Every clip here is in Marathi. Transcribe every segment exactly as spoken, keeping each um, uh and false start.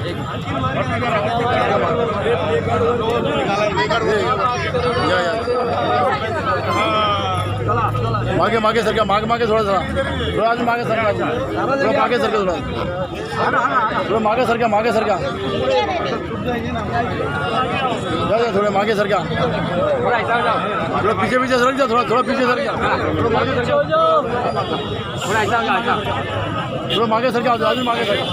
मागे मागे सरका मागे मागे थोड़ा थोड़ा थोड़ा अजून मागे सरका थोड़ा मागे सरका थोड़ा थोड़ा मागे सरका मागे सरका जा जा थोड़ा मागे सरका थोड़ा पीछे पीछे सरक जा थोड़ा थोड़ा पीछे सरका थोड़ा मागे सरका थोड़ा ऐसा ऐसा थोड़ा मागे सरका अजून मागे सरका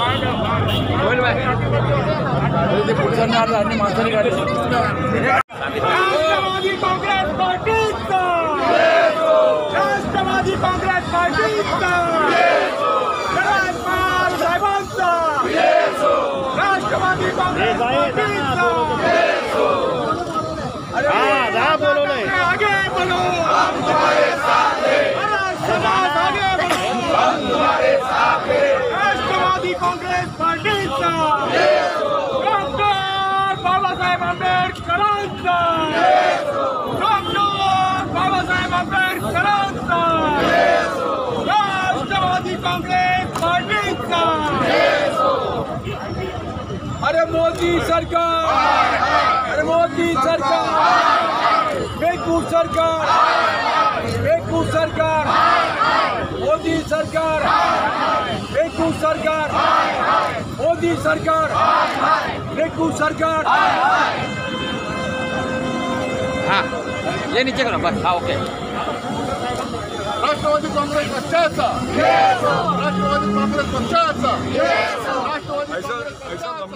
पुलिसांनी आज अन्य माणसांनी गाडी राष्ट्रवादी काँग्रेस पार्टीचा राष्ट्रवादी काँग्रेस पार्टीचा शरद पवार साहेबांचा राष्ट्रवादी काँग्रेस पार्टीचा आगे बढ़ो हम तुम्हारे साथ हैं समाज आगे बढ़ो हम तुम्हारे साथ हैं राष्ट्रवादी काँग्रेस पार्टीचा डॉक्टर बाबासाहेब आंबेडकरांचा डॉक्टर बाबासाहेब आंबेडकरांचा राष्ट्रवादी काँग्रेस पार्टीचा अरे मोदी सरकार अरे मोदी सरकार बेकूफ सरकार बेकूफ सरकार मोदी सरकार बेकूफ सरकार मोदी सरकार बेकूफ सरकार हाँ ये नीचे करो बस हाँ ओके राष्ट्रवादी काँग्रेस पक्षाचा राष्ट्रवादी काँग्रेस पक्षाचा राष्ट्रवादी